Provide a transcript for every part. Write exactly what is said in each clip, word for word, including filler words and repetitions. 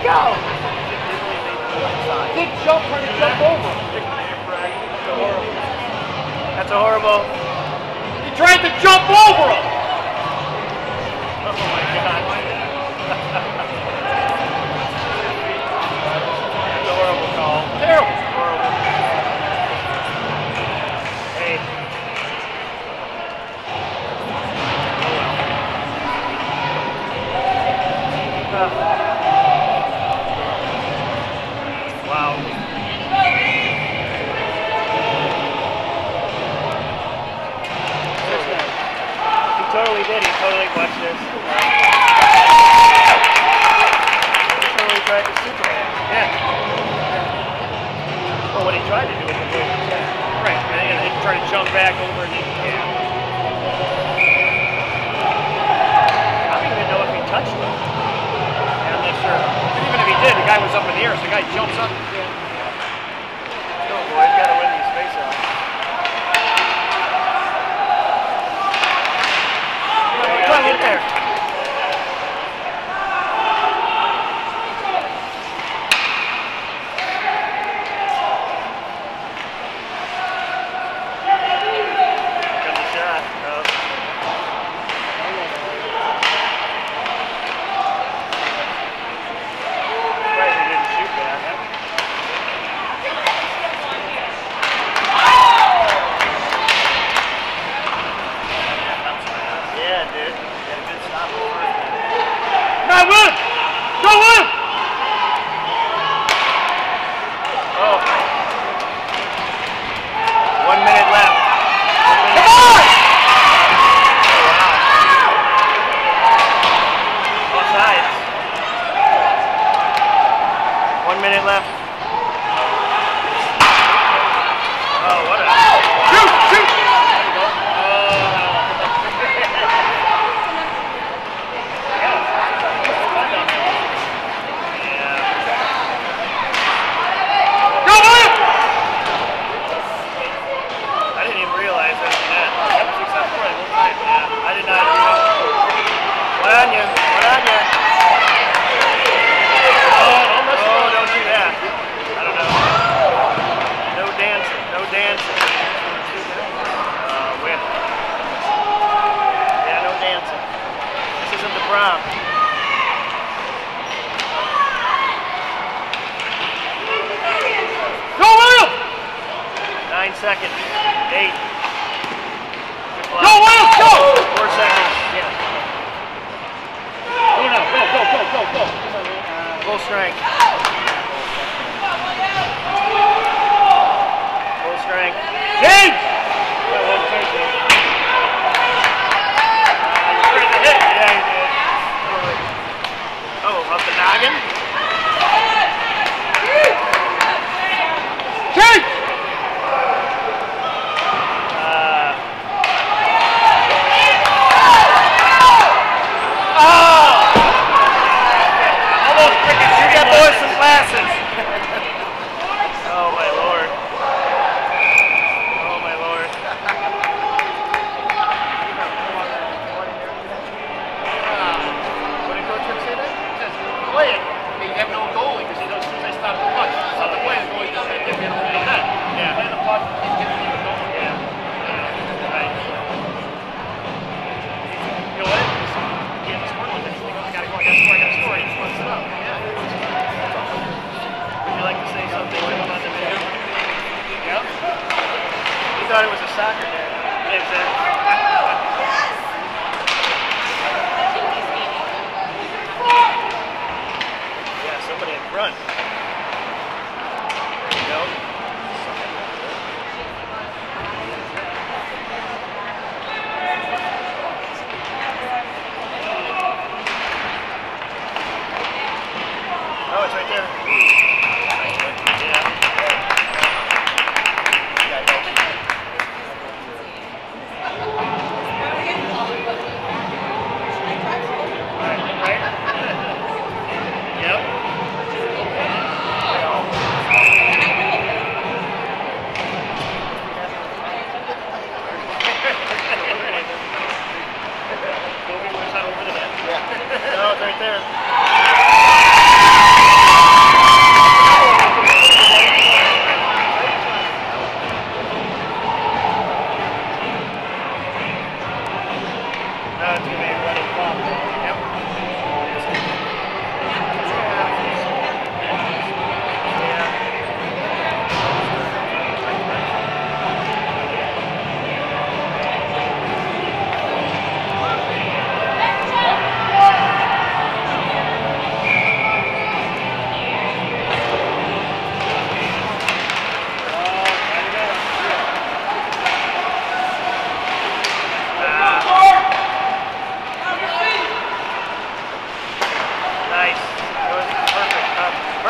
go! Did jump, trying to jump over. That's a horrible. He tried to jump over him! Oh my God. That's a horrible call. Terrible. Horrible. Hey. Oh well. Uh. Wow. He totally did. He totally watched this. He totally tried to Superman. Yeah. Well, what he tried to do was the move. Yeah. Right. And then he tried to jump back over and he, yeah. I don't even know if he touched him. Yeah, I'm not sure. Even if he did, the guy was up in the air, so the guy jumps up. Yeah. Oh boy, he's got to win these face-offs. Come in there. Comes the shot. No. Surprised he didn't shoot that. Yeah, dude. Got a good stop. Go William! Go William! Oh. One minute left. One minute Come on! Oh, wow. Offsides. One minute left. Oh, what a... Shoot! Shoot! Prom. Go William! Nine seconds. Eight. Go William! Go! Four seconds. Yeah. Go now. Go, go, go, go, go. Full strength. Full strength. James! Up the noggin. Shoot! Uh, oh! Almost freaking shoot Get boys some glasses. Oh my lord. Oh my lord. What did Coach Rick say there? Play it. They have no goalie because he knows as soon as they stop the puck, stop the play, the goalie's not going to give you the net. Yeah. Play the puck, he's getting the goal. Yeah. Yeah. Right. You know what? He has a score with this. I got to go, I got to score, I got to score. He just wants it up. Yeah. Would you like to say something to him on the video? Yep. He thought it was a soccer game. Exactly. Somebody in front. There you go. Oh, it's right there. Yeah. Go over the net. No, it's right there.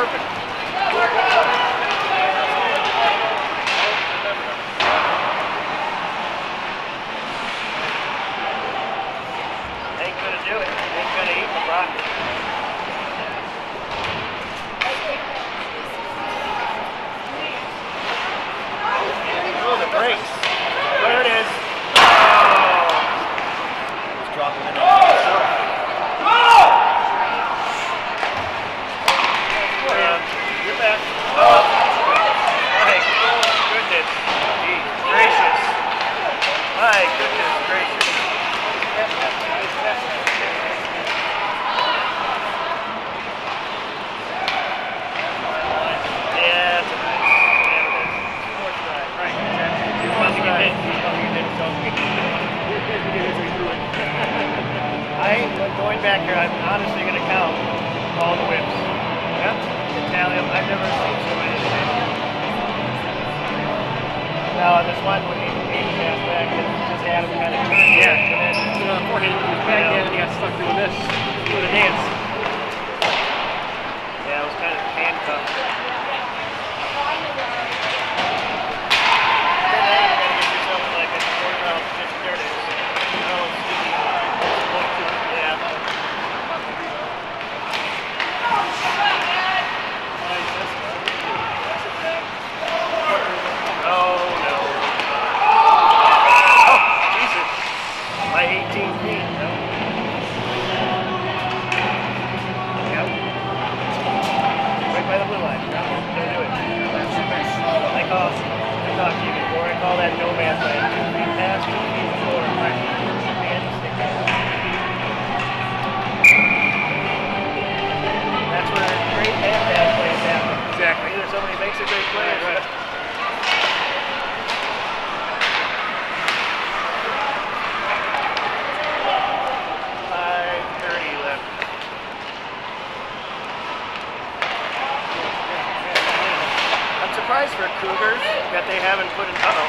perfect. Ain't gonna do it. Ain't gonna eat the rock. Oh, the brakes. There it is. Oh! Just drop him in on himself. Yeah, you're back. Oh! My goodness. Jeez, gracious. My goodness gracious. Yeah, it's a nice. Two more tries. Right, exactly. Two more tries. I ain't going back here. I'm honestly going to count all the whips. Yep. Tally them. I've never seen so many. Now, this one, when he passed back, it just had him kind of turn. Yeah, and then you know, forehand with his backhand, and he got stuck doing this, doing a dance. Yeah, it was kind of handcuffed. Then now you're going to get yourself like a quarter mile, just there it is. Oh, speedy. Yeah. Oh, no. Oh, Jesus. My eighteen feet, no? Yep. Right by the blue line. No, don't do it. I call, I talked to you before. I call that no man's land. Two feet past, two feet before. Right. And stick it. That's where great and bad plays happen. Exactly. Either somebody makes a great play or right. five thirty left. I'm surprised for Cougars that they haven't put an uh-oh.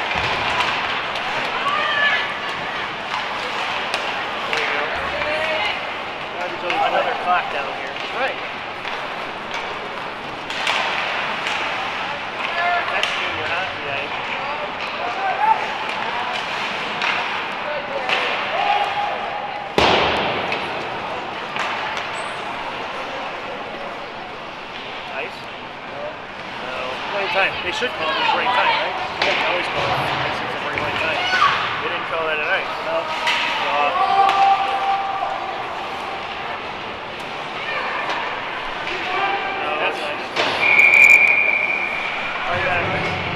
There you go. Another clock down here. Right. That's junior hockey, eh? Ice? No. No. Right time. They should call it right time, right? Yeah, they always call it. It's a very right time. They didn't call that an ice. No. Uh, no, That's nice. Oh, yeah.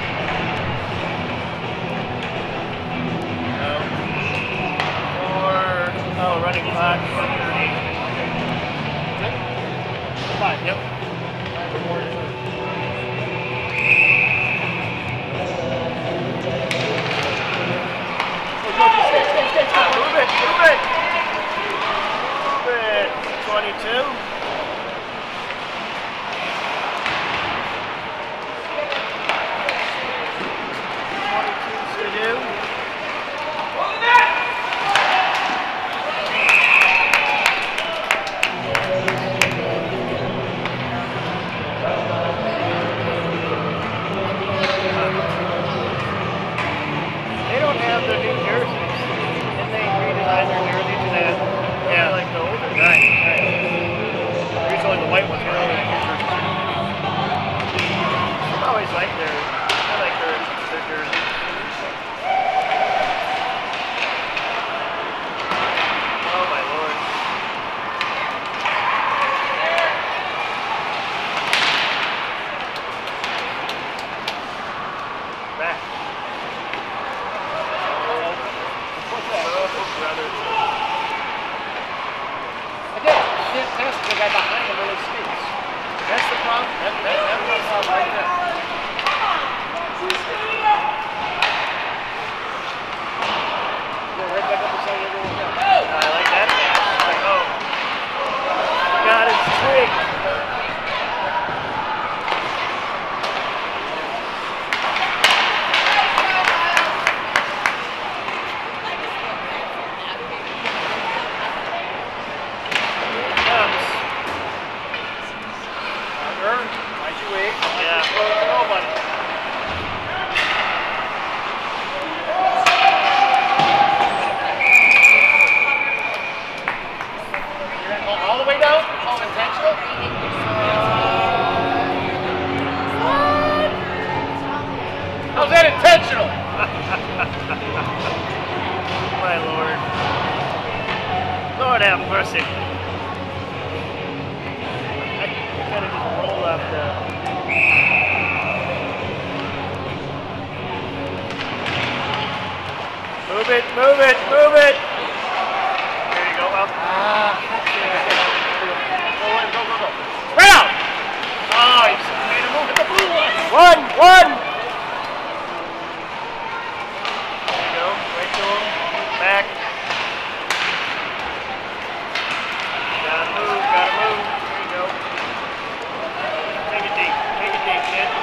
No. Four. Oh, running clock. one thirty. Five, yep. Ah, move it, move it. Move it. twenty-two. twenty-two to do. They don't have the new jerseys. Didn't they redesign their jersey to that? Yeah. Like the older. Right, right. Here's only the white ones. Here, only the jerseys. I always like their, I like their, their jerseys. Oh my lord. Back. Oh, brother. I did. I didn't pass the guy behind him when he skates. That's the problem. That, that, that's the problem right there. Go right back up beside everyone else. I like that. Like, oh. Got his twig. Here it comes. Sure. Mind you wait. Yeah. Throw it to nobody. You're gonna go all the way down? All intentional? How's that intentional? My Lord. Lord have mercy. I kind of just roll up the... Move it, move it, move it! There you go, up. Ah, go, go, go, go. Spread out! Oh, you made a move at the blue line. One, one! There you go, right to him, back. Gotta move, gotta move. There you go. Take it deep, take it deep, kid.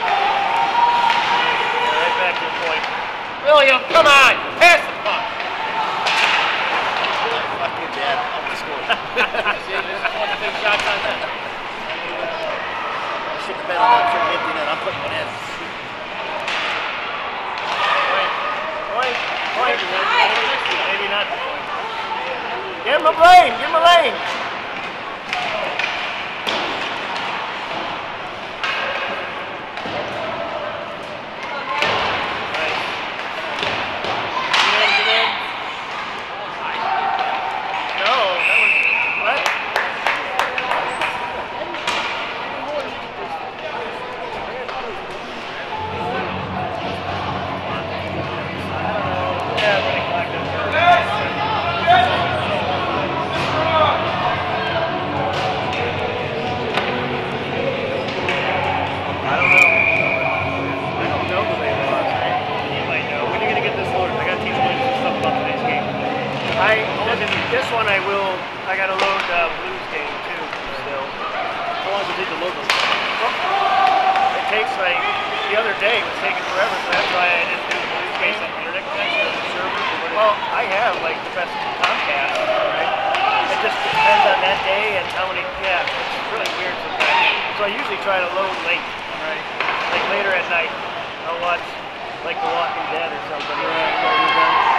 Right back to the point. William, come on! Pass the puck! Fuck you, Dad. I'm gonna score. See, this is one of the big shots on that. I should have been on that freaking empty net. I'm putting one in. Point, point, point. Maybe not the point. Give him a lane, give him a lane. I, this one I will, I gotta load the uh, Blues game too, still. How long does it take to load those? It takes like, the other day it was taking forever, so that's why I didn't do the Blues game. Based on internet connection or the server? Well, I have like the best Comcast, right? It just depends on that day and how many, yeah, it's really weird sometimes. So I usually try to load late, right? Like later at night. I'll watch like The Walking Dead or something. Yeah,